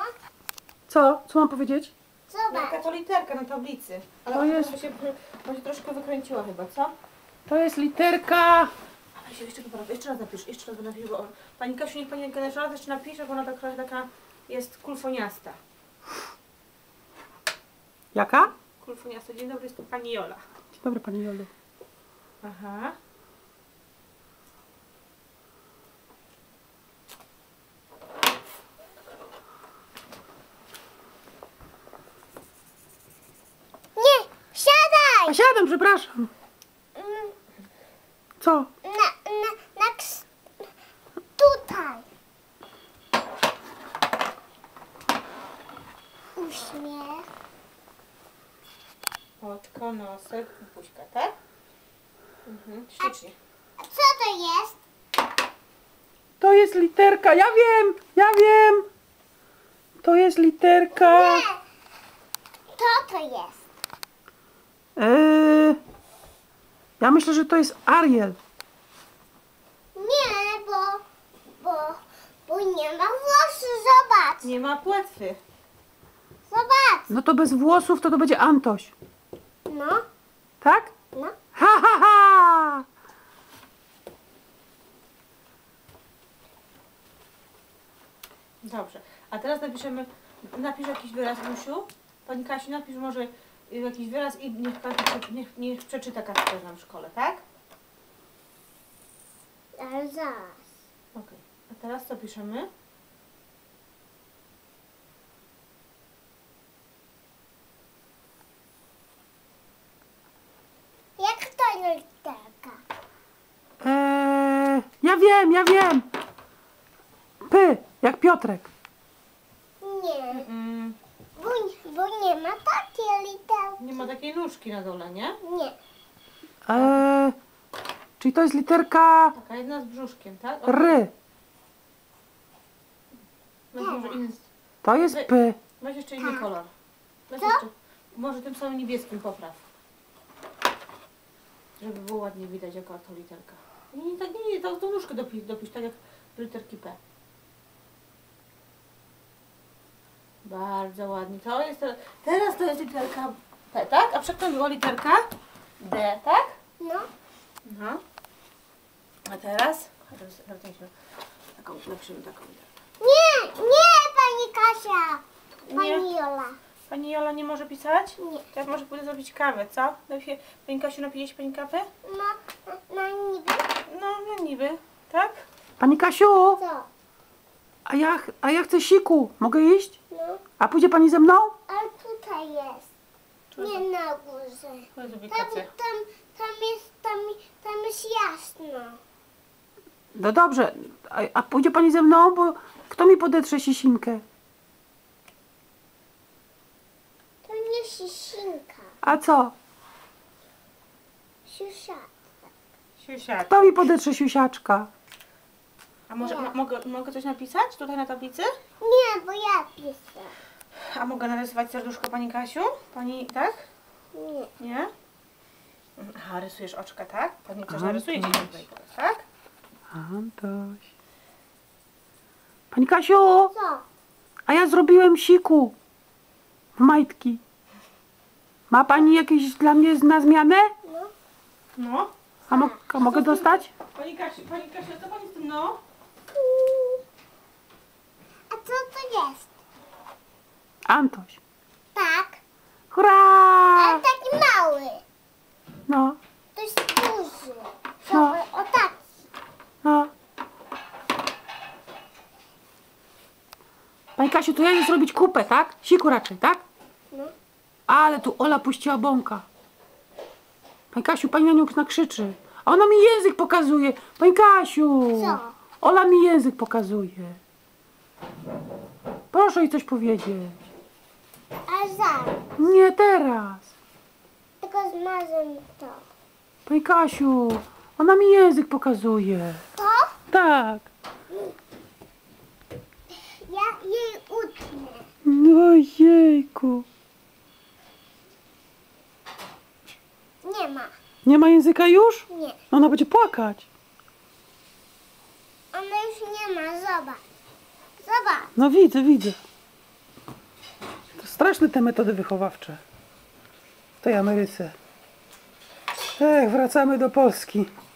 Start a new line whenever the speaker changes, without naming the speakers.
Co? Co mam powiedzieć?
Zobacz. Jaka to literka na tablicy. Ale
To jest...
ona się troszkę wykręciła chyba, co?
To jest literka...
Ale się jeszcze raz napisz, bo pani Kasiu, niech pani jeszcze raz jeszcze napisze, bo ona trochę taka jest kulfoniasta.
Jaka?
Kulfoniasta. Dzień dobry, jest tu pani Jola.
Dzień dobry, pani Jolu.
Aha.
Nie, siadaj!
A siadam, przepraszam. Co?
Tutaj. Uśmiech.
Oczko, nosek, buźka, tak? Ślicznie.
A co to jest?
To jest literka. Ja wiem! Ja wiem! To jest literka...
Nie. Co to jest?
Ja myślę, że to jest Ariel.
Nie, bo nie ma włosów. Zobacz.
Nie ma płetwy.
Zobacz.
No to bez włosów to będzie Antoś.
No,
Tak?
no.
Ha, ha, ha!
Dobrze. A teraz napisz jakiś wyraz, Musiu. Pani Kasiu, napisz może jakiś wyraz i niech przeczyta Kacper nam w szkole, tak?
Ale zaraz.
Okej. A teraz co piszemy?
Jak to literka?
Ja wiem! P, jak Piotrek.
Nie, bo nie ma takiej literki.
Nie ma takiej nóżki na dole, nie?
Nie.
Czyli to jest literka
Taka jedna z brzuszkiem, tak?
R.
Weź może inny,
To jest P.
weź jeszcze inny kolor. Weź
Co?
jeszcze, może tym samym niebieskim popraw. Żeby było ładnie widać jaka to literka. Nie, tą nóżkę dopisz tak jak do literki P. Bardzo ładnie. Teraz to jest literka P, tak? A przedtem była literka D, tak?
No.
No. A teraz? Taką literkę.
Nie, pani Kasia. Pani
Nie.
Jola.
Pani Jola nie może pisać?
Nie.
To ja może pójdę zrobić kawę, co? Pani Kasiu, napije się pani kawę?
No niby.
No niby, tak?
Pani Kasiu,
Co?
a ja chcę siku. Mogę iść?
No.
A pójdzie pani ze mną?
Ale tutaj jest. Nie na górze.
Chodź zrobię
Tam,
kacę.
tam jest jasno.
No dobrze. A pójdzie pani ze mną? Bo kto mi podetrze sisinkę?
To nie sisinka.
A co?
Siusiak.
Siusiak.
Kto mi podetrze siusiaczka?
A może
Ja.
mogę coś napisać tutaj na tablicy?
Nie, bo ja piszę.
A mogę narysować serduszko pani Kasiu? Pani, tak?
Nie.
Nie? Aha, rysujesz oczka, tak? Pani coś
Aha,
narysuje
tak.
dzisiaj tutaj teraz, tak?
Antoś. Pani Kasiu,
Co?
a ja zrobiłem siku w majtki. Ma pani jakieś dla mnie na zmianę?
No.
No.
A mogę dostać?
Pani Kasiu, co pani z tym, no?
A co to jest?
Antoś.
Tak.
Hurra!
Ale taki mały.
No,
To jest duży.
No.
O taki.
no. Pani Kasiu, to ja jej zrobić kupę, tak? Siku raczej, tak?
No.
Ale tu Ola puściła bąka. Pani Kasiu, pani na nią nakrzyczy. A ona mi język pokazuje. Pani Kasiu.
Co?
Ola mi język pokazuje. Proszę jej coś powiedzieć.
A zaraz.
Nie teraz.
Tylko zmazam to.
Pani Kasiu, ona mi język pokazuje.
To?
Tak.
Ja jej utnę.
No jejku.
Nie ma.
Nie ma języka już?
Nie.
Ona będzie płakać.
Ona już nie ma. Zobacz. Zobacz.
No widzę, widzę. Straszne te metody wychowawcze w tej Ameryce. Wracamy do Polski.